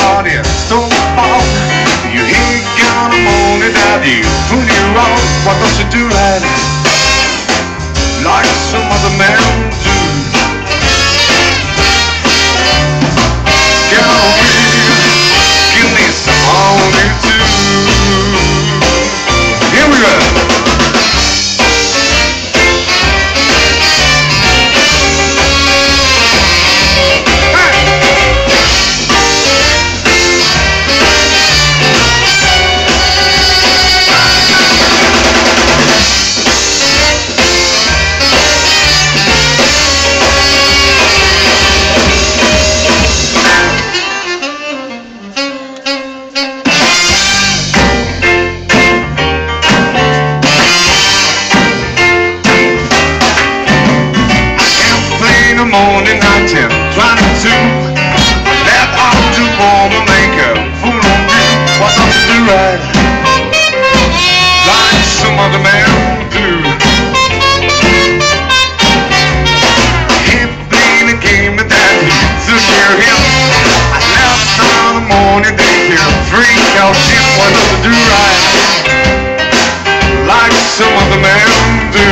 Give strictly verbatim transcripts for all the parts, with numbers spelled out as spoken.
party, don't fall. You ain't got a money that you put you wrong. Why don't you do that like some other men do? Get on me, give me some money too. Here we go. Morning, night, ten, twenty-two. That ought to woman make a fool of you. Why don't you do right like some other man do? Hip playing a game that took care of him. I left on the morning daycare, three couch shit. Why don't you do right like some other man do?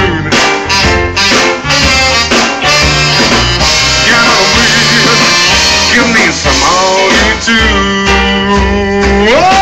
Give me some money too. Oh!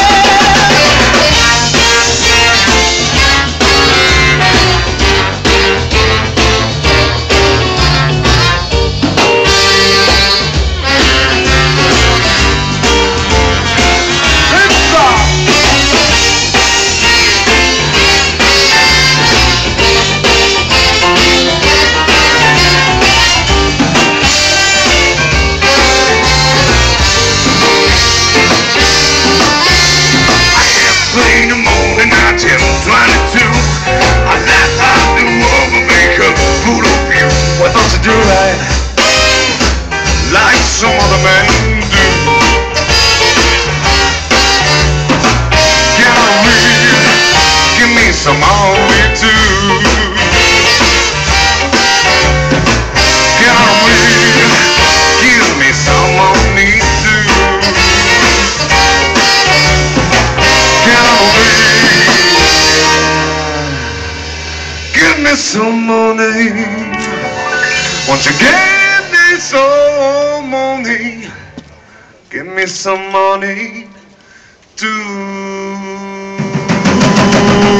Do right like some other men do. Get on me, give me some money too. Get on me, give me some money too. Get on me, give me some money. Won't you give me some money? Give me some money too.